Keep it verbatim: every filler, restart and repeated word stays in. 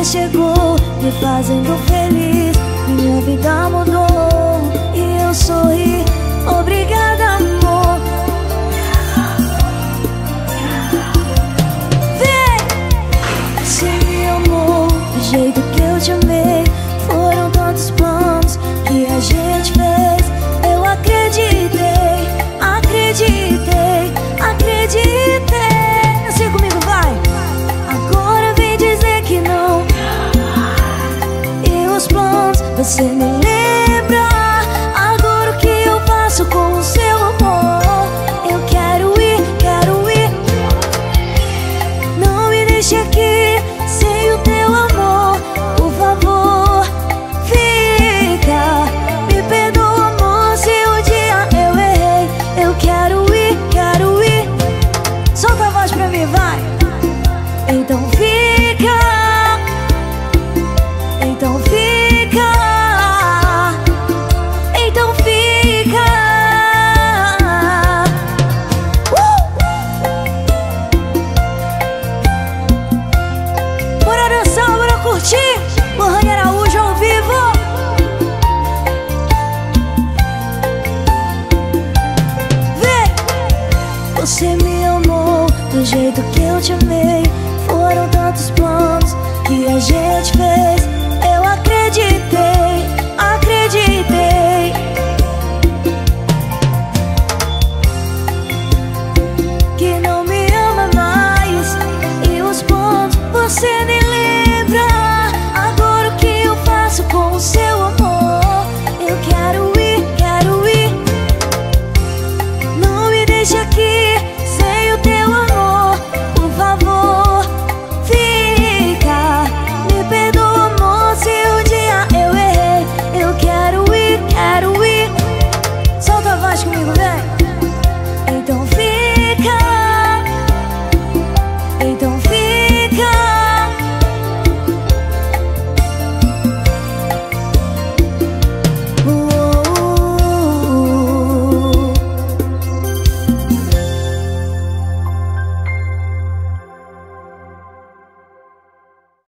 chegou, me fazendo feliz. Minha vida mudou e eu sorri. Obrigada, amor. Vem! Você me amou do jeito que eu te amei. Foram tantos planos que a gente fez. Eu acreditei, acreditei, acreditei. Assim comigo, vai! Agora vem dizer que não. E os planos, você me lembra. Agora o que eu faço com o seu amor? Eu quero ir, quero ir. Não me deixe aqui sem o teu amor. Por favor, fica. Me perdoa, amor, se um dia eu errei. Eu quero ir, quero ir. Solta a voz pra mim, vai. Então fica. Então fica. Então fica. uh! Bora dançar, bora curtir. Lohane Araújo ao vivo. Vem! Você me amou do jeito que eu te amei. Foram tantos planos que a gente fez. Eu acreditei, acreditei. Que não me ama mais. E os pontos você nem